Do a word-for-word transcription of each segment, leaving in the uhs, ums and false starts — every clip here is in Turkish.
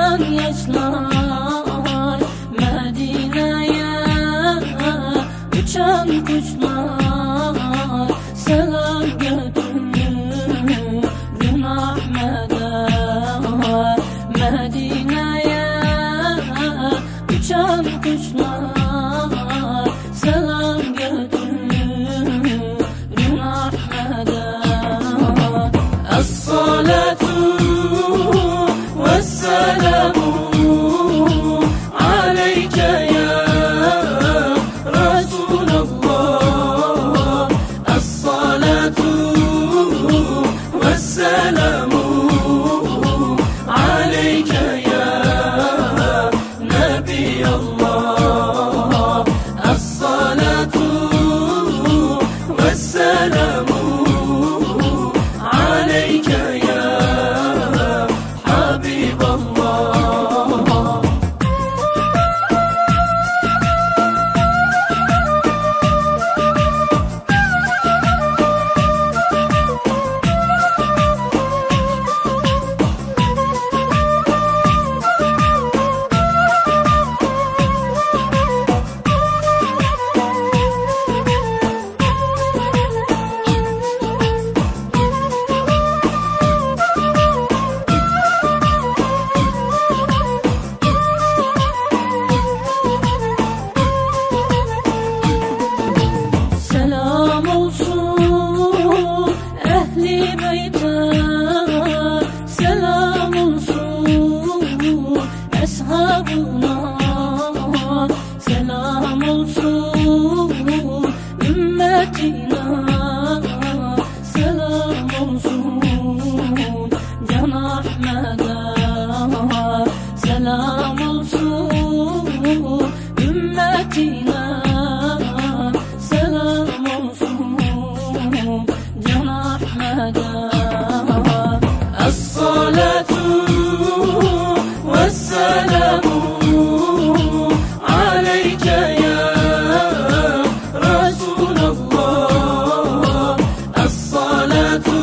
akan yaşlar, Medine'ye uçan kuşlar, selam götürün Ahmet'e. Medine'ye uçan kuşlar, selam götürün Ahmet'e. Es-salatu vesselamu aleyke ya Resulallah. Es-salatu vesselamu aleyke ya Nebiyallah. Es-salatu vesselamu aleyke ya Habiballah. Selam olsun ehli beyte, selam olsun eshabına, selam olsun ümmetine, selam olsun Can Ahmet'e, selam olsun ümmetine, selam olsun Can Ahmet'e. Es-salatu vesselamu aleyke ya Resulallah. Es-salatu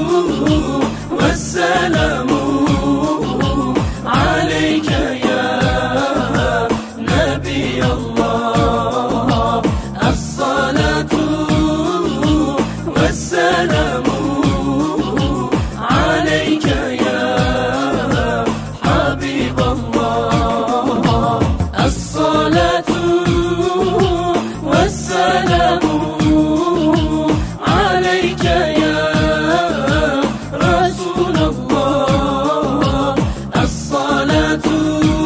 vesselamu aleyke ya Nebiyallah. Es-salatu vesselamu aleyke ya Habiballah. Es-salatu vesselamu aleyke ya Resulallah. Es-salatu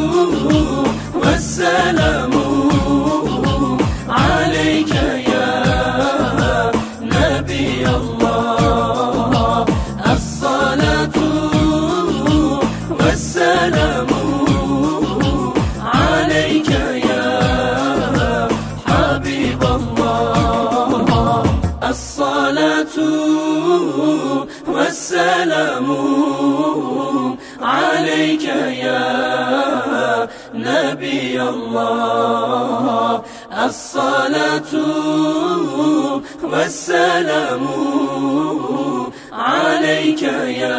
vesselamu aleyke ya Nebiyallah. Es-salatu vesselamu aleyke ya Habiballah. Es-salatu vesselamu aleyke ya Nebiyallah. Es-salatu vesselamu aleyke ya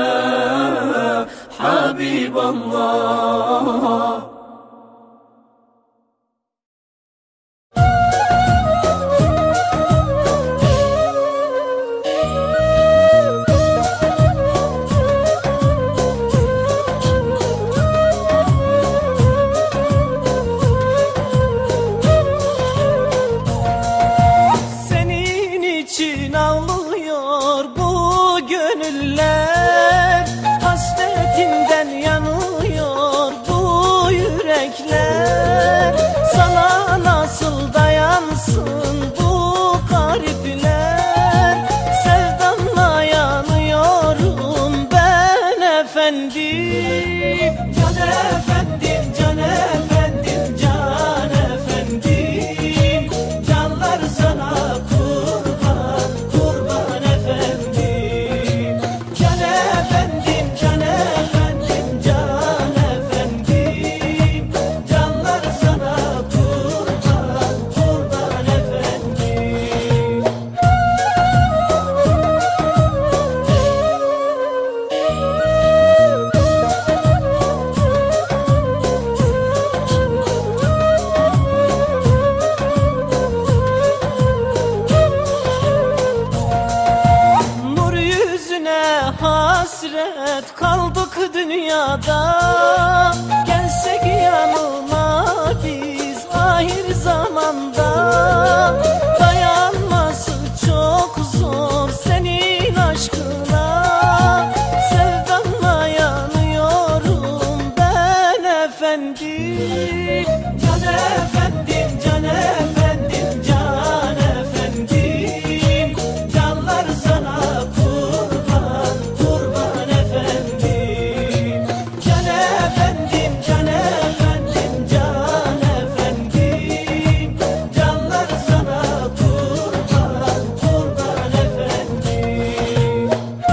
Habiballah. Senin için ağlıyor bu gönüller, hasretinden yanıyor bu yürekler. Sana nasıl dayansın bu garipler, sevdanla yanıyorum ben efendim. Can efendim, can efendim, can efendim, canlar sana kurban, kurban efendim. Can efendim, can efendim, can efendim, dünyada. Gelsek yanına biz ahir zamanda. Dayanması çok zor senin aşkına. Sevdanla yanıyorum ben efendim. Can efendim, can efendim, can efendim. Canlar sana kurban, kurban efendim. Can efendim, can efendim, can efendim. Canlar sana kurban, kurban efendim.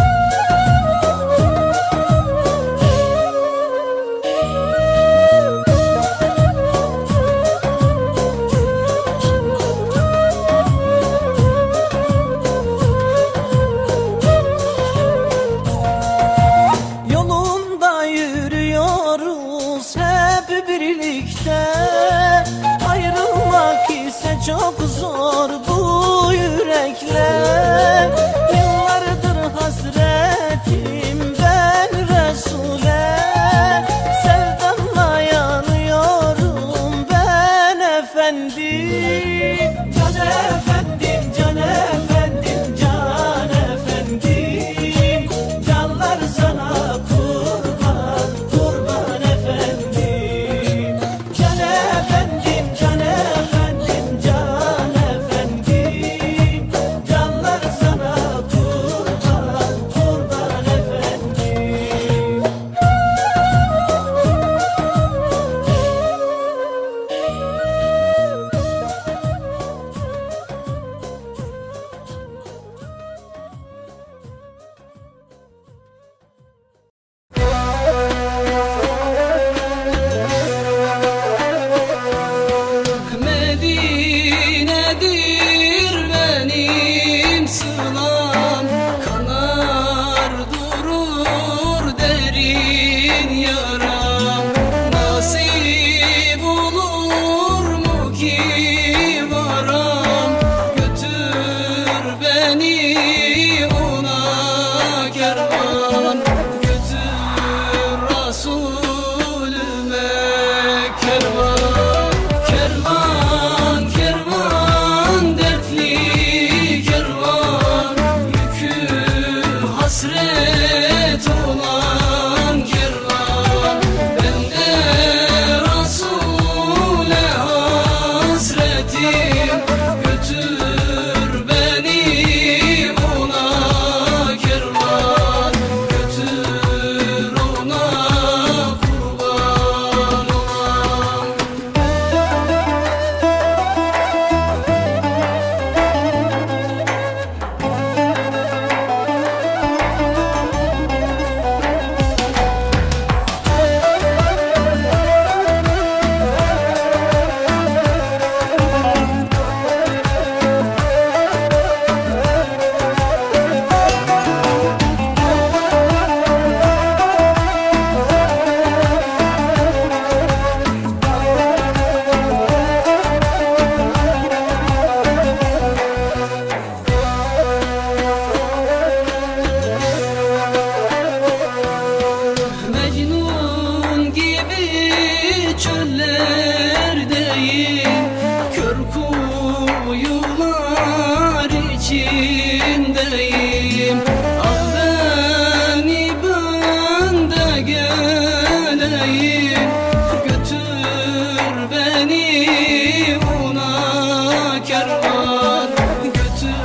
Yolunda yürüyoruz hep birlikte. Ayrılmak ise çok zor bu yürekle. Yıllardır hasretim ben Resul'e. Sevdanla yanıyorum ben efendim. Can efendim, can efendim, can efendim. Canlar sana kurban, kurban efendim. Can efendim, can efendim, can efendim. Canlar sana kurban, kurban efendim. Medine'dir benim sılam, kanar durur derin yaram. Nasip olur mu ki varam, götür beni ona kervan. Götür Resulüme kervan. Kervan, kervan, dertli kervan. Yükü hasret olan kervan. Ben de Resul'e hasretim. Götür beni ona kervan. Götür ona kurban olam. Mecnun gibi çöllerdeyim, kör kuyular içindeyim. Al beni ben de geleyim, götür beni ona kervan. Götür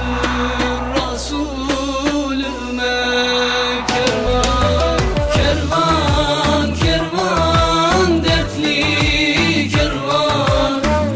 Resulüme kervan. Kervan, kervan, dertli kervan.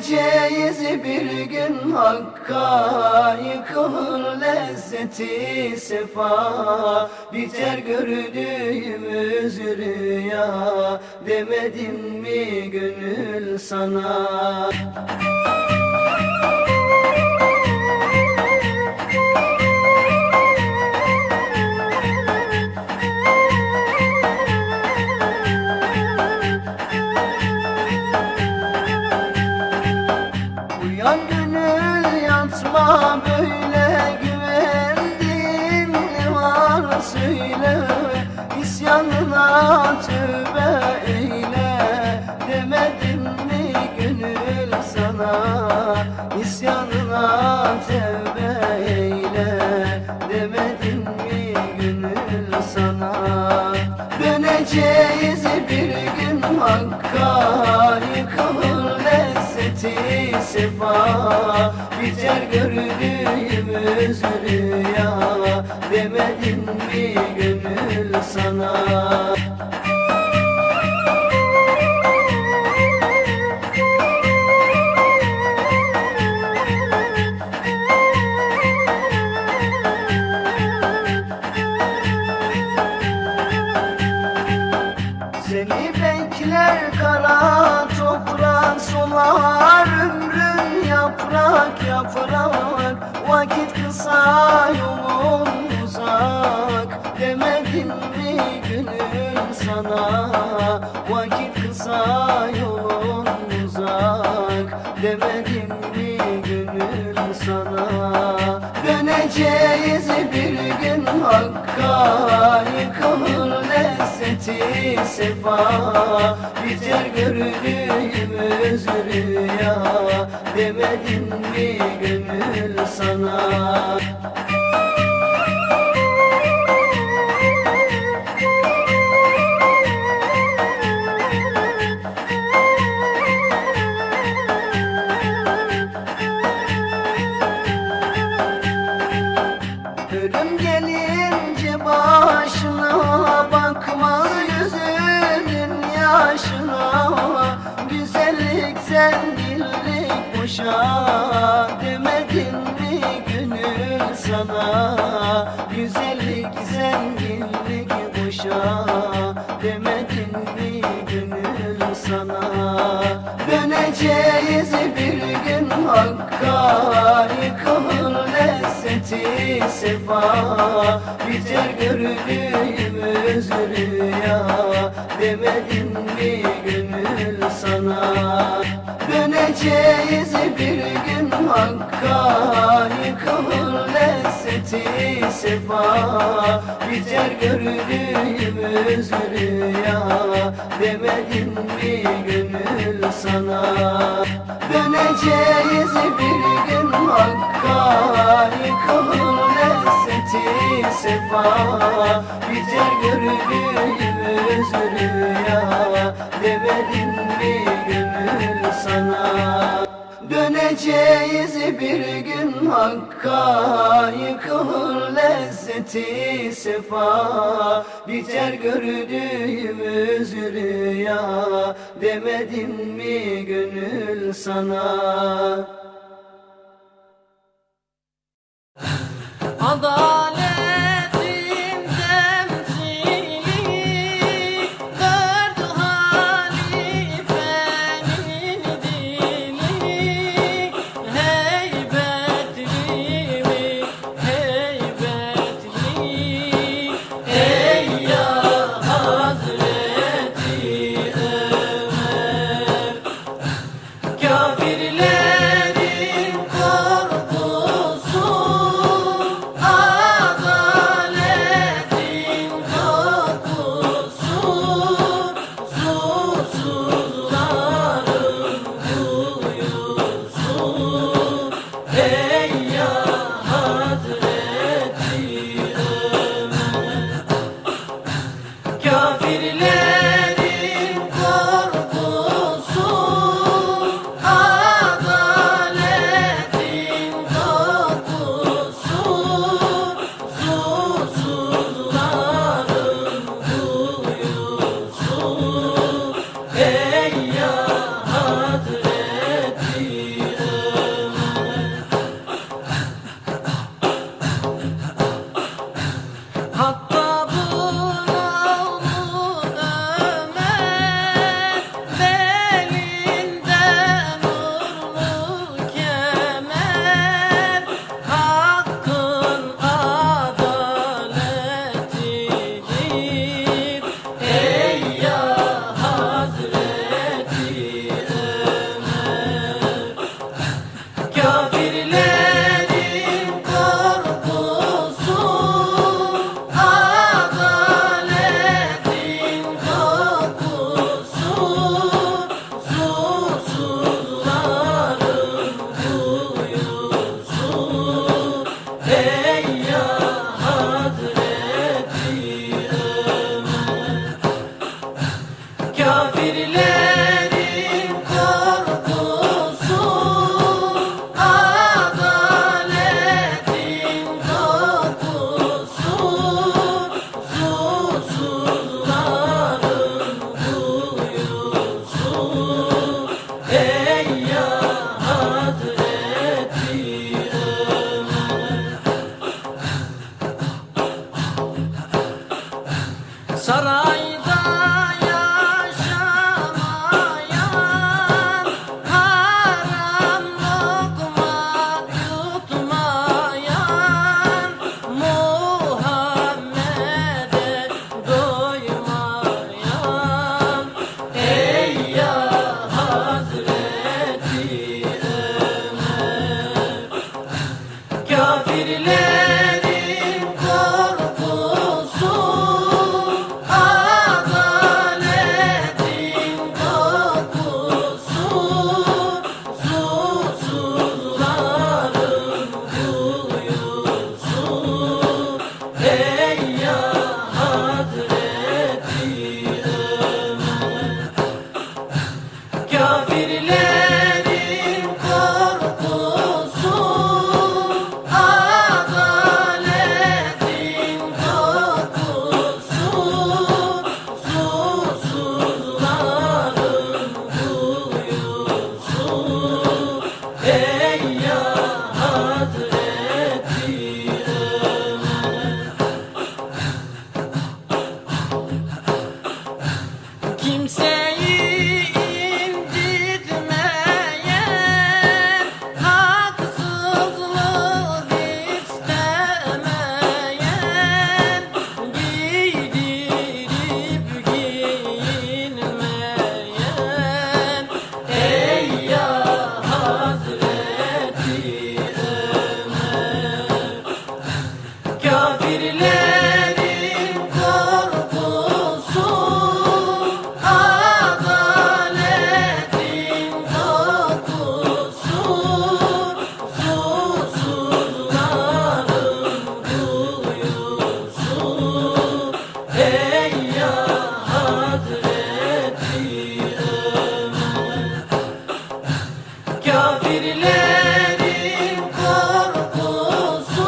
Döneceğiz bir gün Hakk'a, yıkılır lezzeti sefa. Biter gördüğümüz rüya, demedim mi gönül sana? Uyan gönül yatma böyle, güvendiğin ne var söyle. İsyanına tövbe eyle, demedim mi gönül sana? İsyanına tövbe eyle, demedim mi gönül sana? Döneceğiz bir gün Hakk'a, yıkılır lezzeti sefa. Biter gördüğümüz rüya, demedim mi gönül sana? Seni bekler kara toprak, solar ömrün yaprak yaprak. Vakit kısa yolun uzak, demedim mi gönül sana? Vakit kısa yolun uzak, demedim mi gönül sana? Döneceğiz bir gün Hakk'a, yıkılır lezzeti sefa. Biter gördüğümüz rüya, demedim mi gönül sana? Ölüm gelince başına, bakma yüzünün yaşına. Güzellik zenginlik boşa, demedim mi gönül sana? Güzellik zenginlik boşa, demedim mi gönül sana? Döneceğiz bir gün Hakk'a, yıkılır lezzeti sefa. Biter gördüğümüz rüya, demedim mi gönül sana? Döneceğiz bir gün Hakk'a, yıkılır lezzeti sefa. Biter gördüğümüz rüya, demedim mi gönül sana? Döneceğiz bir gün Hakk'a, yıkılır lezzeti sefa. Biter gördüğümüz rüya, demedim mi gönül sana? Döneceğiz bir gün Hakk'a, yıkılır lezzeti sefa. Biter gördüğümüz rüya, demedim mi gönül sana? Adalet kafirlerin korkusu, Hatta bunaldı Ömer, belinde nurlu kemer, hakkın adaletidir. Ey ya Hazreti Ömer, kafirlerin korkusu, adaletin kokusu, susuzların kuyusu. Ey ya Hazreti Ömer, kafirlerin korkusu, adaletin kokusu, susuzların kuyusu. Ey ya Hazreti Ömer, sarayda yaşamayan, haram lokma yutmayan, Muhammed'e doymayan. Ey ya Hazreti Ömer, kafirlerin korkusu, adaletin kokusu, susuzların kuyusu. Ey ya Hazreti Ömer, kafirlerin korkusu, adaletin kokusu, susuzların kuyusu. Ey ya Hazreti Ömer, kimseyi incitmeyen, haksızlık istemeyen, giydirip giyinmeyen. Ey ya Hazreti Ömer, kafirlerin korkusu, adaletin kokusu, susuzların kuyusu. Ey ya Hazreti Ömer, kafirlerin korkusu,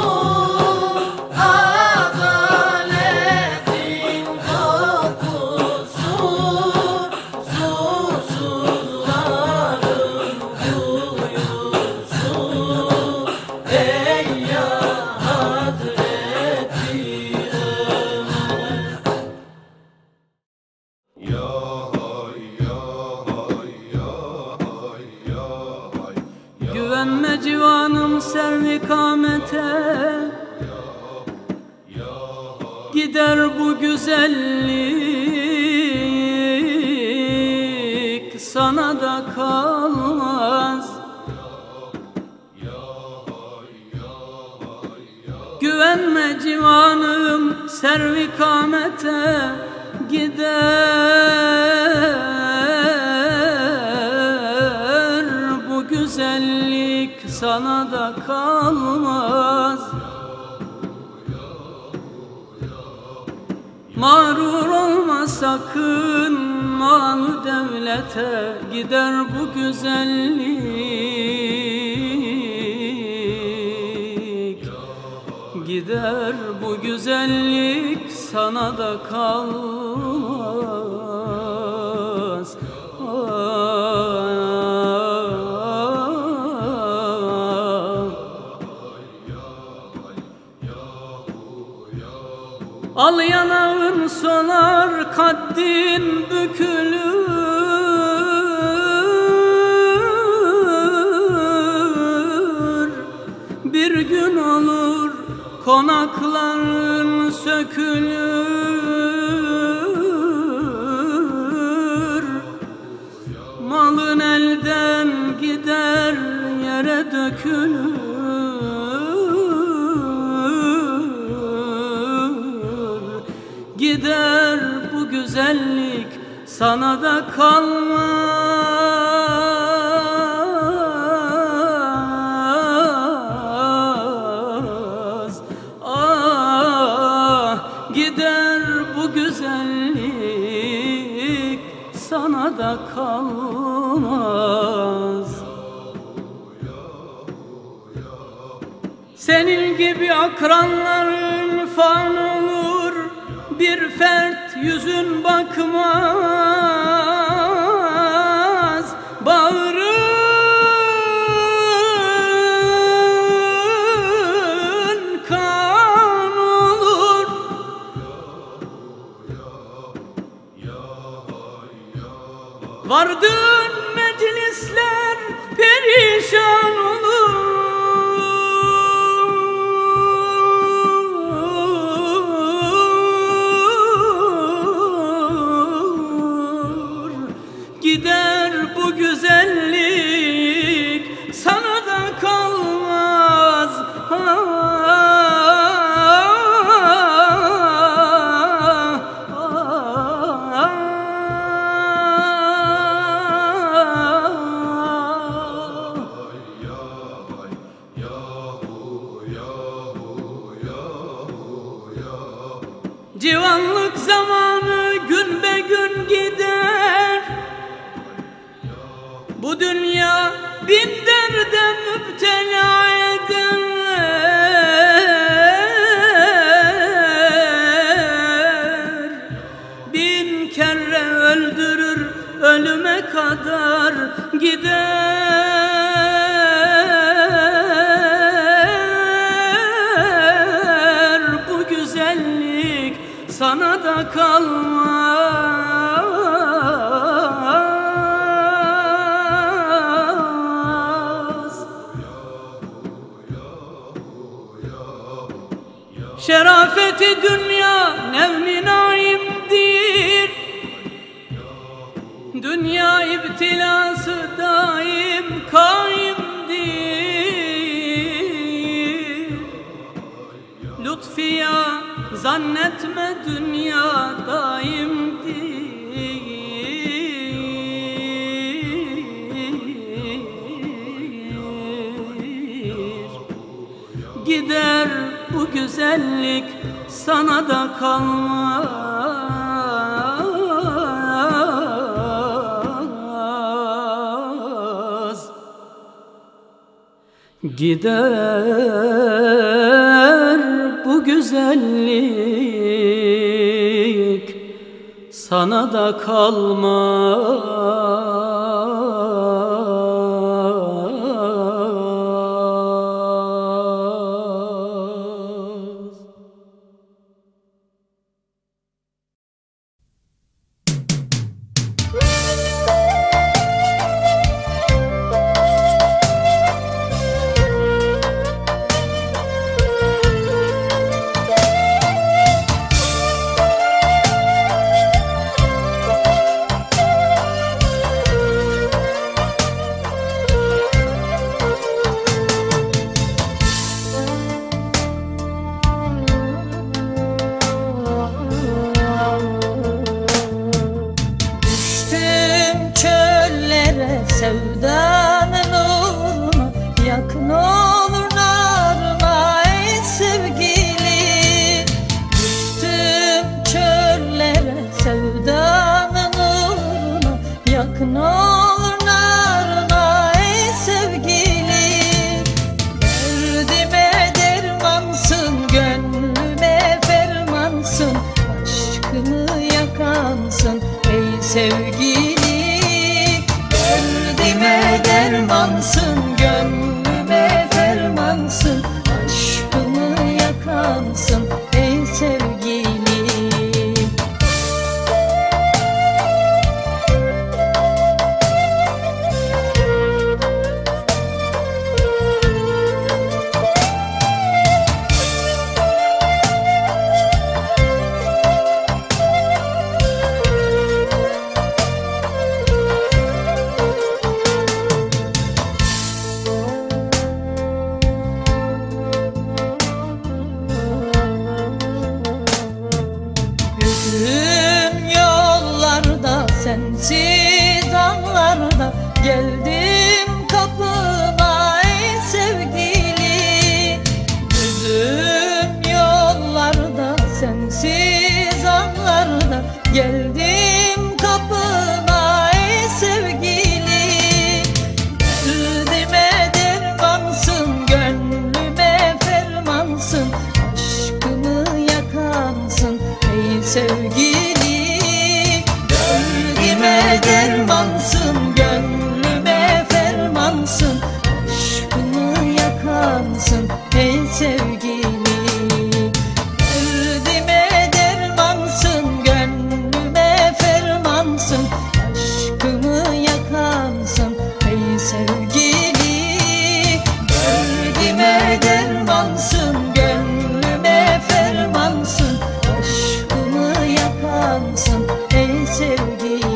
adaletin kokusu, susuzların kuyusu. Ey ya Hazreti Ömer, Güvenme civanım servi kamete, gider bu güzellik, sana da kalmaz. Güvenme civanım servi kamete, gider bu güzellik, sana da kalmaz. Mağrur olma sakın malı devlete, gider bu güzellik, gider bu güzellik, sana da kalmaz. Al yanağın solar, kaddin bükülür. Bir gün olur konakların sökülür. Malın elden gider, yere dökülür. Gider bu güzellik, sana da kalmaz. Ah, gider bu güzellik, sana da kalmaz. Senin gibi akranların fan olur, bir fert yüzün bakmaz. Bağrın kan olur. Vardığın meclisler perişan olur. Gider bu güzellik, sana da kalmaz. Civanlık zamanı gün be gün gider. Bu dünya bin derde müptela eder. Bin kere öldürür, ölüme kadar gider. Bu güzellik, sana da kalmaz. Şerafeti dünya nevmi naimdir. Dünya ibtilası daim kaimdir. Lütfiya zannetme, dünya daimdir. Gider bu güzellik, sana da kalmaz. Gider bu güzellik, sana da kalmaz. Sevdanın uğruna yakın olur narına ey sevgili. Düştüm çöllere sevdanın uğruna yakın olur narına ey sevgili. Derdime dermansın, gönlüme fermansın, aşkımı yakansın ey sevgili. Derdime dermansın, gönlüme fermansın, aşkımı yakansın ey sevgili. Geldim kapına ey sevgili, gözüm yollarda sensiz anlarda. Geldim kapına ey sevgili, derdime dermansın, gönlüme fermansın, aşkımı yakansın ey sevgili. Derdime dermansın, gönlüme fermansın, aşkımı yakansın ey sevgili. Derdime dermansın, gönlüme fermansın, aşkımı yakansın ey sevgili. Derdime dermansın, gönlüme fermansın, aşkımı yakansın ey sevgili.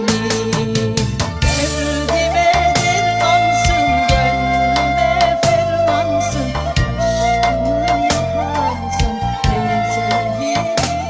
Derdime dermansın, gönlüme fermansın, aşkımı yakansın ey sevgili.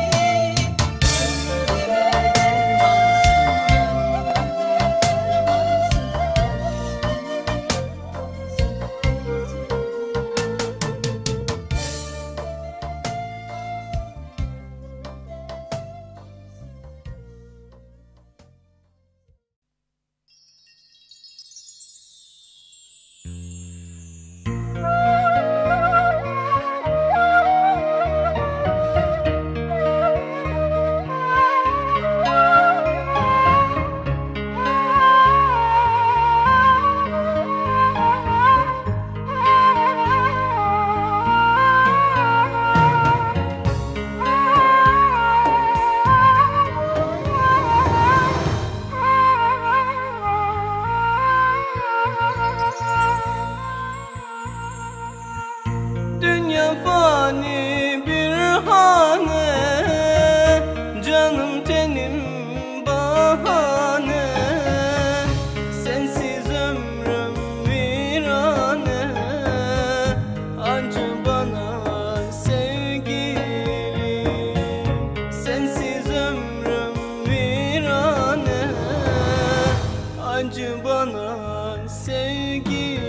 Dünya fani bir hane, canım tenim bahane. Sensiz ömrüm virane, acı bana sevgilim. Sensiz ömrüm virane, acı bana sevgilim.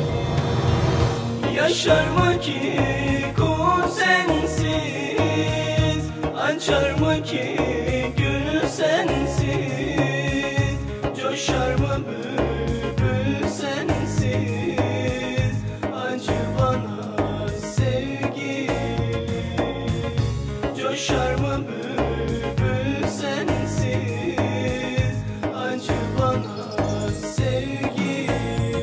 Yaşar mı ki kul sensiz, açar mı ki gül sensiz, coşar mı bülbül sensiz, acı bana sevgilim. Coşar mı bülbül sensiz, acı bana sevgilim.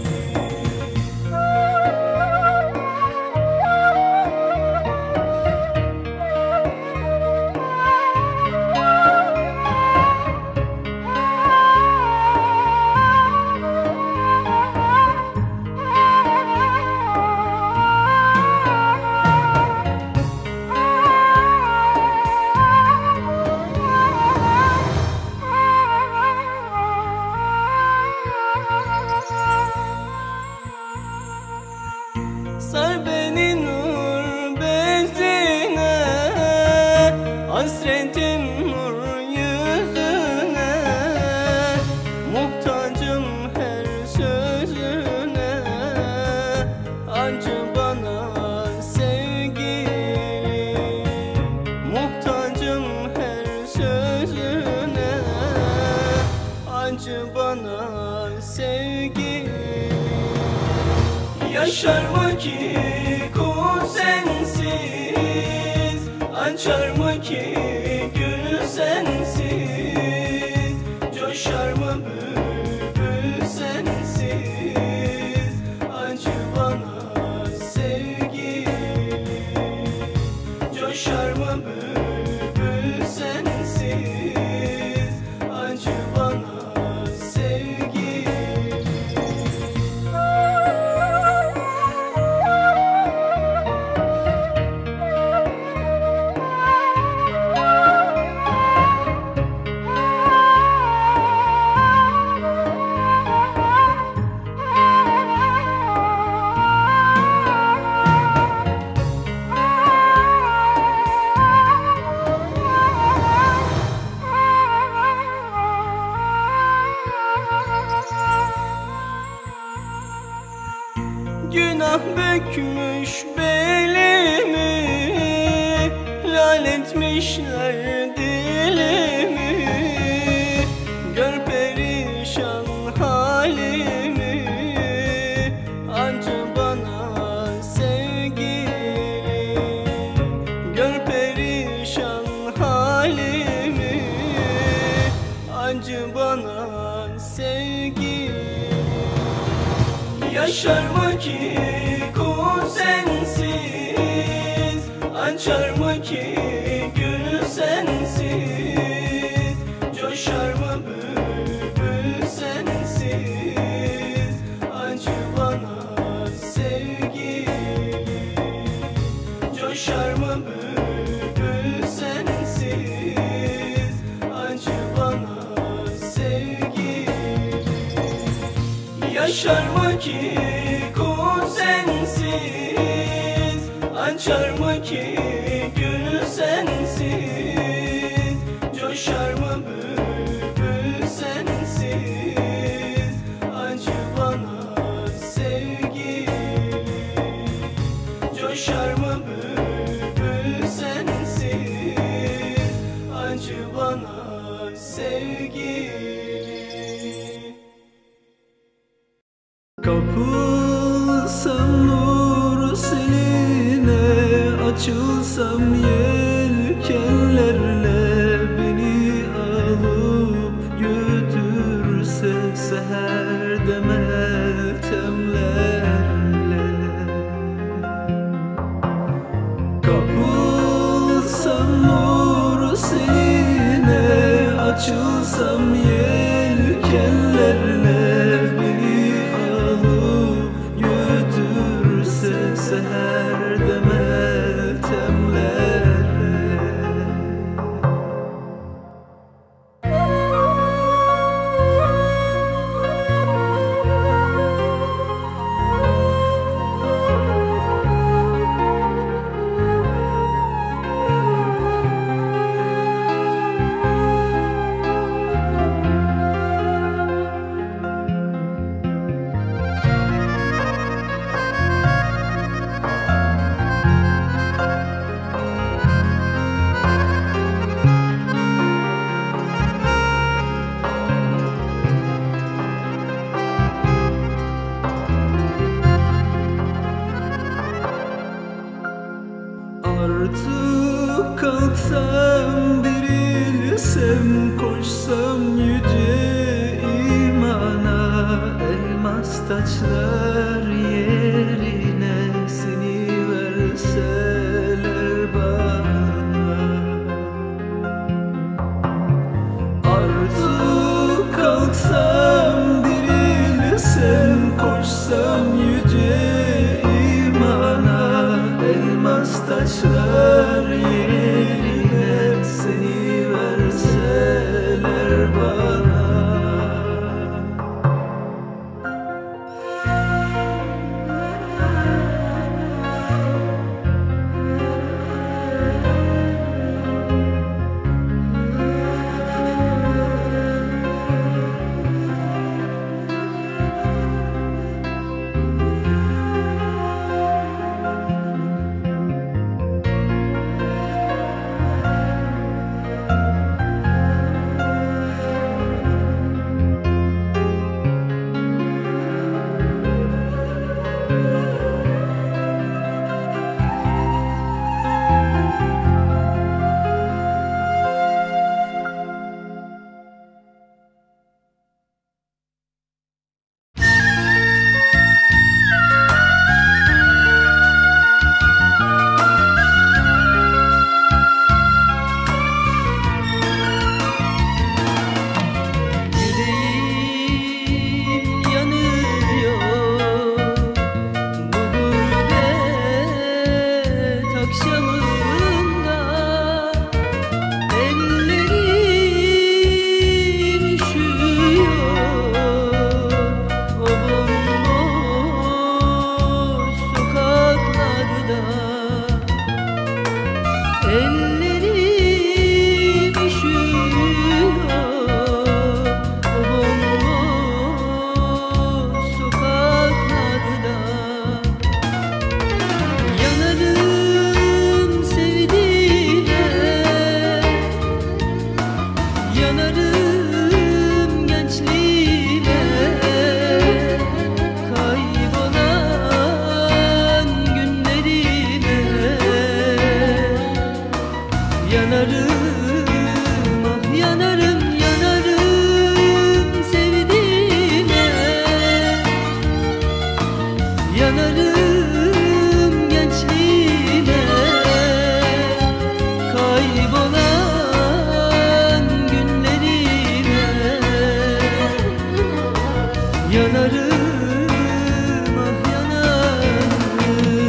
Sar beni nur bezine, hasretim nur yüzüne. Muhtacım her sözüne, acı bana sevgilim. Muhtacım her sözüne, acı bana sevgilim. Yaşar mı ki kul sensiz, açar mı ki gül sensiz, coşar mı bülbül sensiz, acı bana sevgilim. Coşar mı bülbül sensiz, acı bana sevgilim. etmişler dilimi. Gör perişan halimi, acı bana sevgilim. Gör perişan halimi, acı bana sevgilim. Yaşar mı ki kul sensiz, açar mı ki gül sensiz, coşar mı bülbül sensiz, acı bana sevgilim. Coşar mı bülbül sensiz, acı bana sevgilim. Yaşar mı ki kul sensiz, açar mı ki gül sensiz, coşar mı bülbül sensiz, acı bana sevgilim. Coşar mı bülbül sensiz, acı bana sevgilim. Kapılsam nur seline, açılsam yelkenlerle, beni alıp götürse seherde meltemlerle. Kapılsam nur seline, açılsam yelkenlerle, beni alıp götürse seherde meltemlerle. Artık kalksam, dirilsem, koşsam yüce imana, elmas taçlar yerine seni verseler bana. Artık kalksam, dirilsem, koşsam yüce imana, elmas taşlar yerine seni verseler bana. Yanarım, ah yanarım, yanarım sevdiğime. Yanarım gençliğime, kaybolan günlerime. Yanarım, ah yanarım.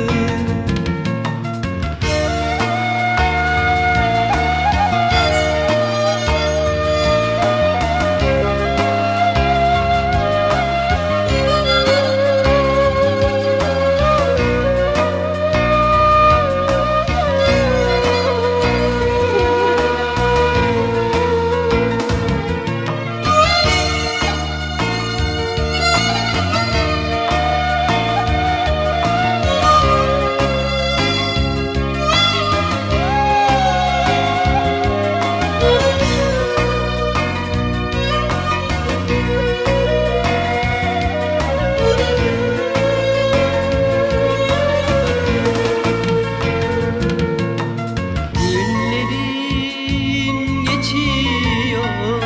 Günlerim geçiyor,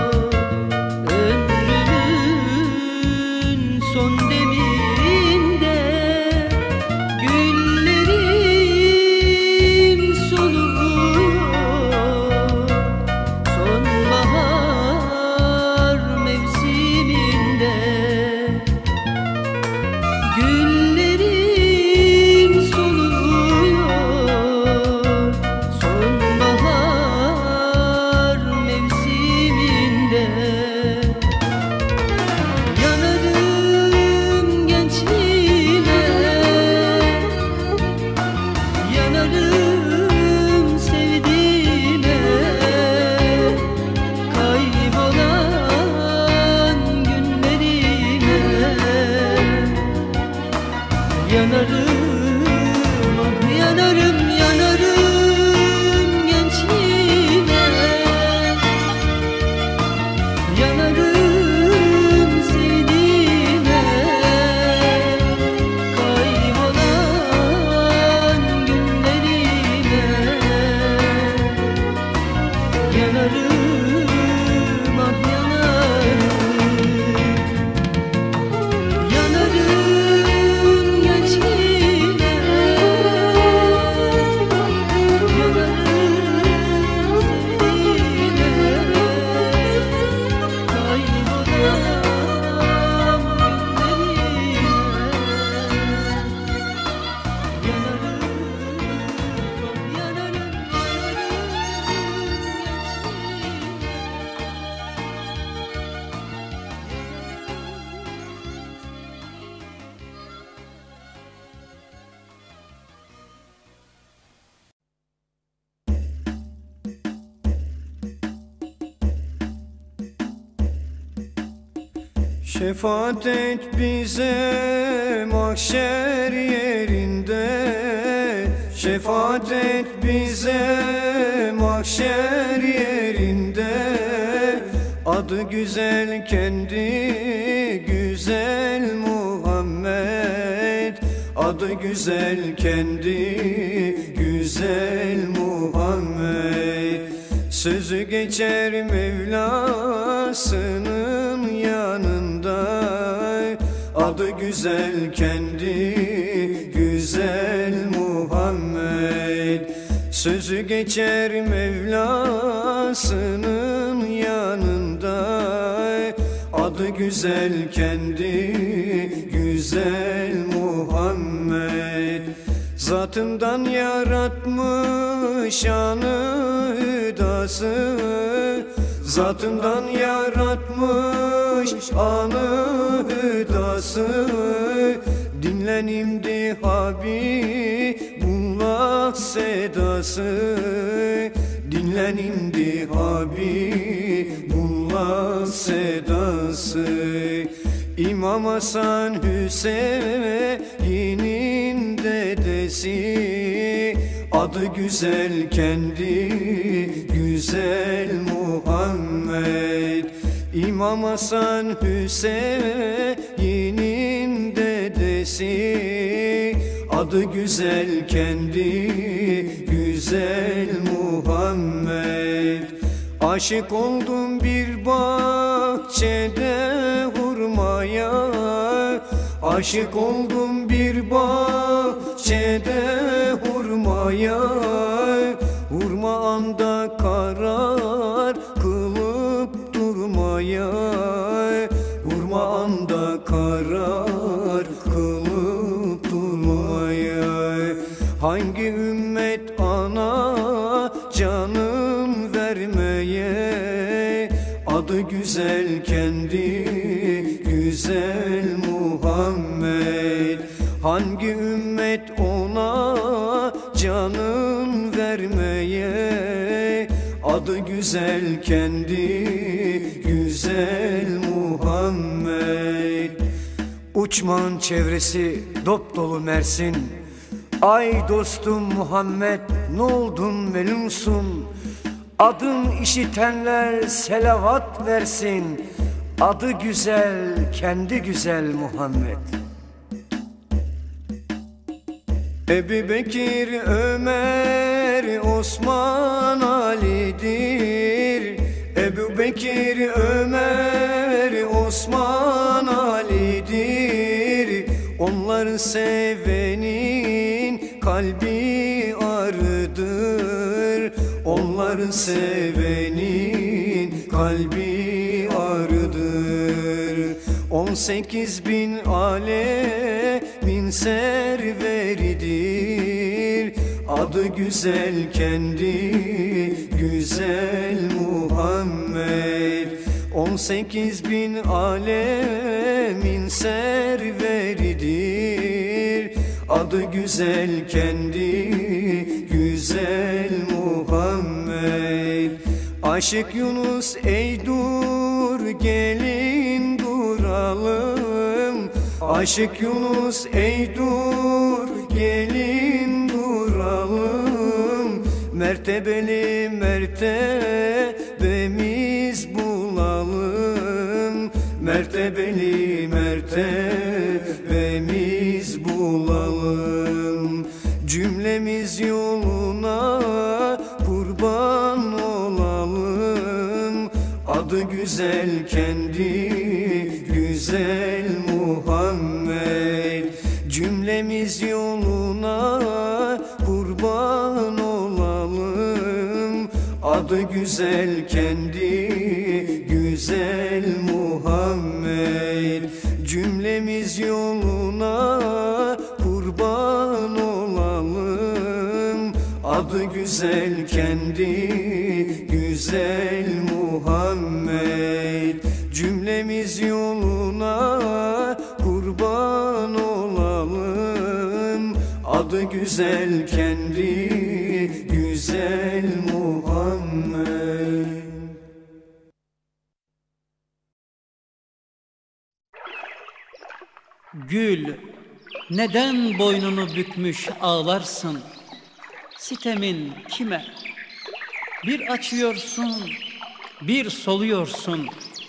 ömrümün son deminde. Güllerim soluyor, sonbahar mevsiminde. Güllerim soluyor, sonbahar mevsiminde. Yanarım gençliğime, yanarım sevdiğime, kaybolan günlerime. Yanarım, ah yanarım, yanarım gençliğime. Yanarım sevdiğime, kaybolan günlerime. Yanarım, ah yanarım. Yanarım gençliğime, Şefaat et bize mahşer yerinde, şefaat et bize mahşer yerinde. Adı güzel, kendi güzel Muhammed. Adı güzel, kendi güzel Muhammed. Sözü geçer Mevlasının yanında. Adı güzel, kendi güzel Muhammed. Sözü geçer Mevlasının yanında. Adı güzel, kendi güzel Muhammed. Zatından yaratmış anı hüdası, zatından yaratmış anı hüdası. Dinlenimdi Habibullah sedası, dinlenimdi Habibullah sedası. İmam Hasan Hüseyin'in dedesi, adı güzel, kendi güzel Muhammed. İmam Hasan Hüseyin'in dedesi, adı güzel, kendi güzel güzel Muhammed. Aşık oldum bir bahçede hurmaya, aşık oldum bir bahçede hurmaya. Hurma anda karar kılıp durmaya, hurma anda karar kılıp durmaya. Hangi ümmet ana canım vermeye, adı güzel kendi güzel Muhammed. Hangi ümmet ona canım vermeye, adı güzel kendi güzel Muhammed. Uçman çevresi dop dolu Mersin, ay dostum Muhammed ne oldun melunsun. Adın işitenler selavat versin, adı güzel kendi güzel Muhammed. Ebu Bekir, Ömer, Osman, Ali'dir. Ebu Bekir, Ömer, Osman, Ali'dir. Onları sevenin kalbi arıdır. Onları sevenin kalbi arıdır. On sekiz bin alemin serveridir. Adı güzel kendi güzel Muhammed. On sekiz bin alemin serveridir. Adı güzel kendi güzel Muhammed. Aşık Yunus ey dur gelin duralım. Aşık Yunus ey dur gelin duralım. Mertebeli mertebemiz bulalım. Mertebeli mertebemiz bulalım. Cümlemiz yoluna kurban olalım. Adı güzel kendi güzel Muhammed. Cümlemiz yoluna kurban olalım. Adı güzel kendi güzel Muhammed. Cümlemiz yoluna kurban olalım. Adı güzel kendi güzel Muhammed. Cümlemiz yoluna kurban olalım. Adı güzel kendi güzel Muhammed. Gül, neden boynunu bükmüş ağlarsın? Sitemin kime? Bir açıyorsun, bir soluyorsun.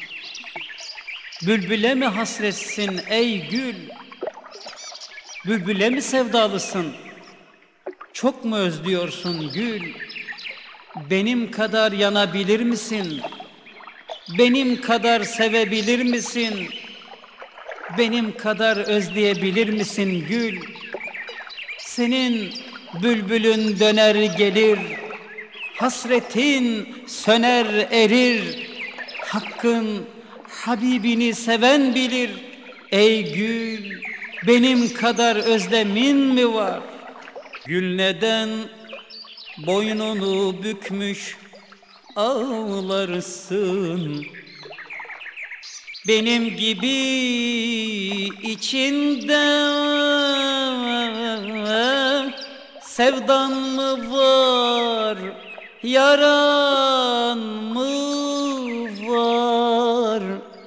Bülbüle mi hasretsin ey gül? Bülbüle mi sevdalısın? Çok mu özlüyorsun gül? Benim kadar yanabilir misin? Benim kadar sevebilir misin? Benim kadar özleyebilir misin gül? Senin bülbülün döner gelir, hasretin söner erir. Hakkın Habibini seven bilir. Ey gül, benim kadar özlemin mi var? Gül neden boynunu bükmüş ağlarsın? Benim gibi içinde sevdan mı var, yaran mı var?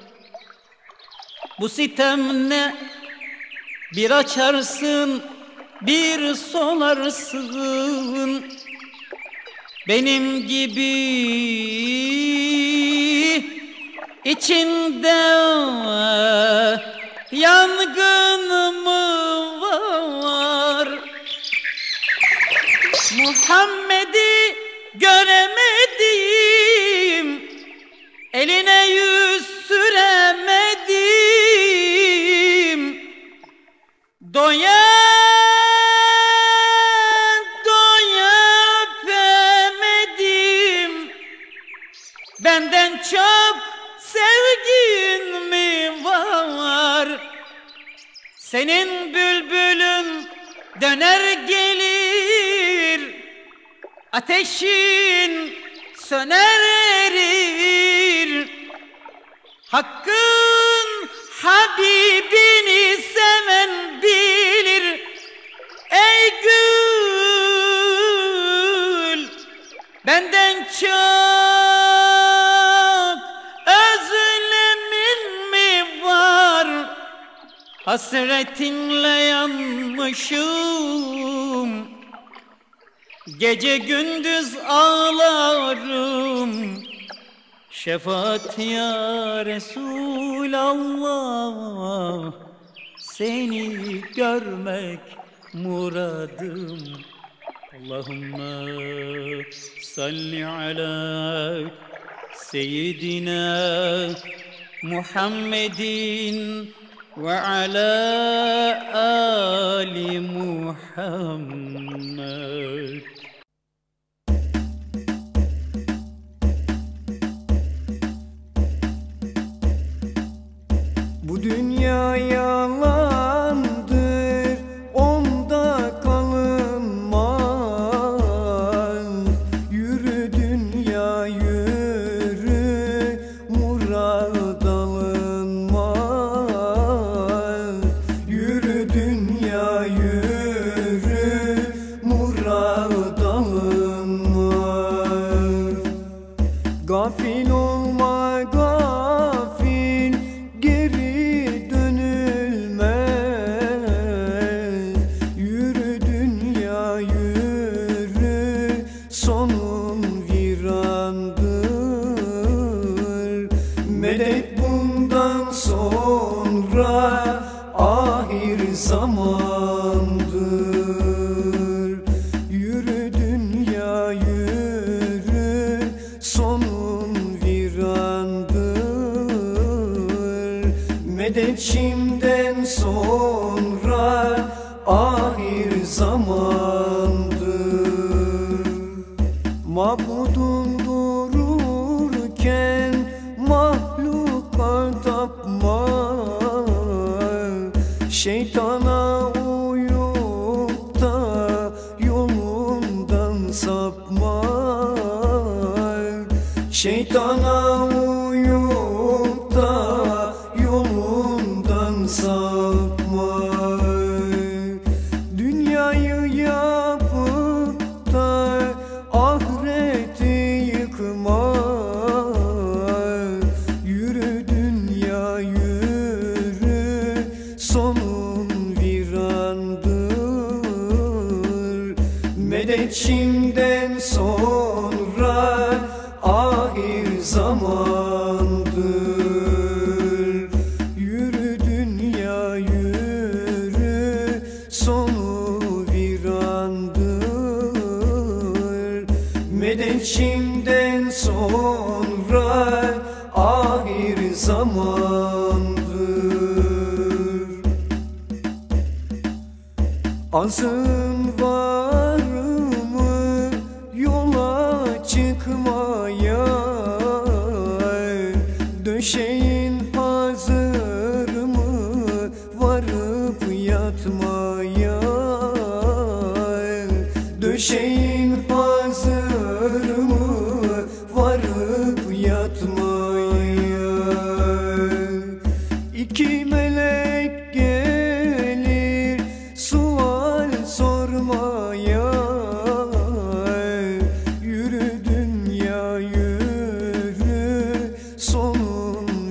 Bu sitem ne? Bir açarsın, bir solarsın. Benim gibi içinde yangın mı var? Muhammed göremedim, eline yüz süremedim. Doya doya öpemedim. Benden çok sevgin mi var? Senin bülbülün döner gelir, ateşin söner erir. Hakkın Habibini seven bilir. Ey gül, benden çok özlemin mi var? Hasretinle yanmışım, gece gündüz ağlarım. Şefaat ya Resulallah, seni görmek muradım. Allahümme salli ala seyyidina Muhammedin ve ala ali Muhammed. Bu dünya yalandır, onda kalınmaz. Yürü dünya yürü, murad alınmaz. Yürü dünya yürü, murad alınmaz. Gafil olma gafil, geri dönülmez. Yürü dünya yürü, sonun virandır. Medet bundan sonra ahir zamandır. Yürü dünya yürü, sonun virandır. Medet şimdiden sonra ahir zamandır. Mabudun dururken mahluka tapma. Şeytana uyup da yolundan sapma. Şeytana uyup da yolundan sapma. Dünyayı yapıp da ahireti yıkma. Yürü dünya yürü, sonun virandır. Medet şimdiden sonra ahir zamandır. Yürü dünya yürü, sonu virandır. Medet şimdiden sonra ahir zamandır. Azın var mı yola çıkmaya? Döşeğin hazır mı varıp yatmaya? Döşeğin hazır mı varıp yatmaya? İki melek gelir sual sormaya. Yürü dünya yürü, sonun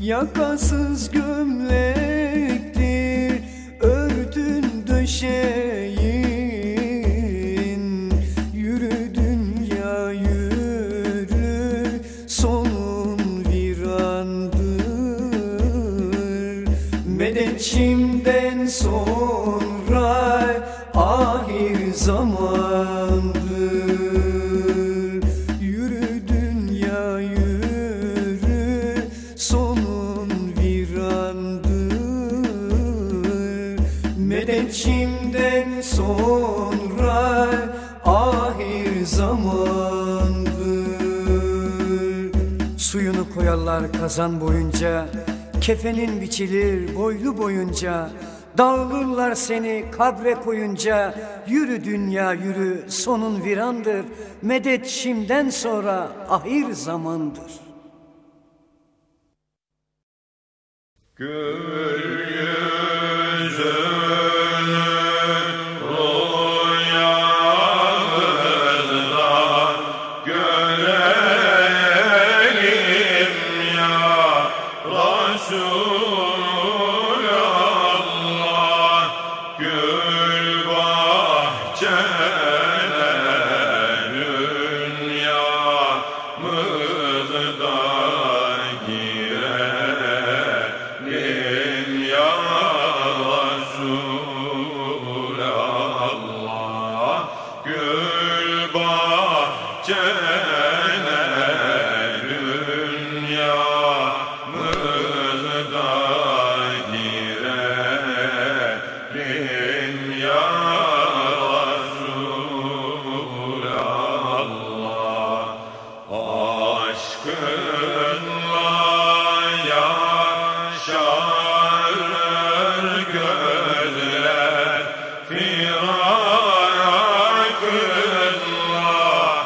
yakasız gömlektir örtün döşeğin. Yürü dünya yürü, sonun virandır. Medet şimdiden sonra ahir zamandır. Yürü dünya yürü, sonun virandır. Medet şimdiden sonra ahir zamandır. Suyunu koyarlar kazan boyunca, kefenin biçilir boylu boyunca. Dağılırlar seni kabre koyunca. Yürü dünya yürü, sonun virandır. Medet şimdiden sonra ahir zamandır. Gül yüzünü rüyamızda görelim ya Resulallah. Gül bahçelerin yağmızda girelim ya Resulallah. Gül bahçelerin yağmızda girelim ya Resulallah. Aşkınla yaşarır gözler, firakınla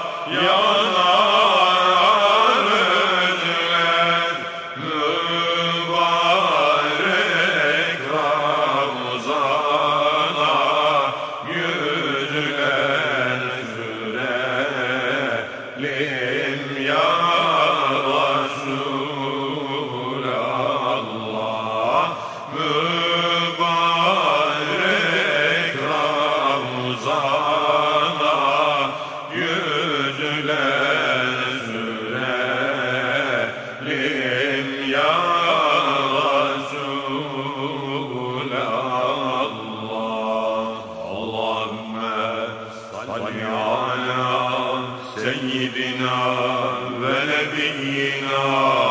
yanar özler. Mübarek Ramazana yüzler sürelim ya Resulallah. Mübarek Ramazana yüzler sürelim ya Resulallah. Allahümme salli ala seyyidina ve nebiyyina